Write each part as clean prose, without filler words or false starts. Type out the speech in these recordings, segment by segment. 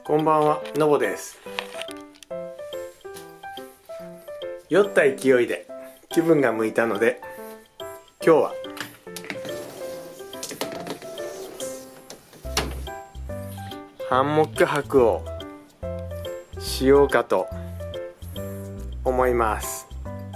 こんばんは、のぼです。酔った勢いで気分が向いたので、今日はハンモック泊をしようかと思います。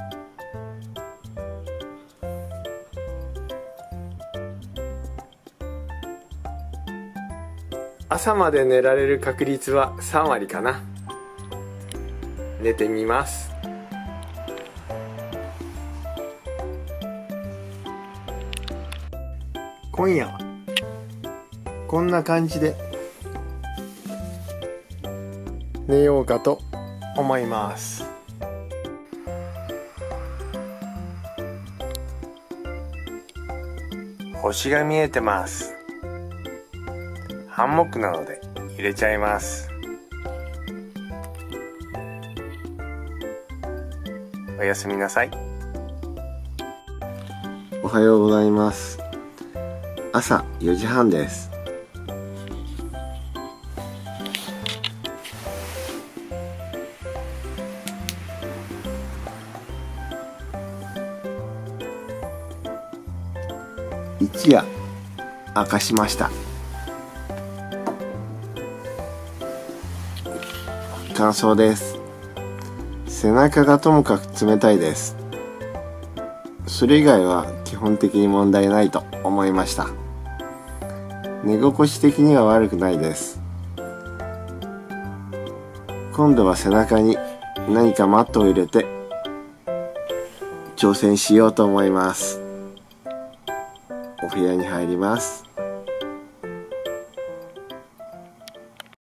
朝まで寝られる確率は3割かな。寝てみます。今夜はこんな感じで寝ようかと思います。星が見えてます。ハンモックなので入れちゃいます。おやすみなさい。 おはようございます。朝4時半です。一夜明かしました。感想です。背中がともかく冷たいです。それ以外は基本的に問題ないと思いました。寝心地的には悪くないです。今度は背中に何かマットを入れて挑戦しようと思います。お部屋に入ります。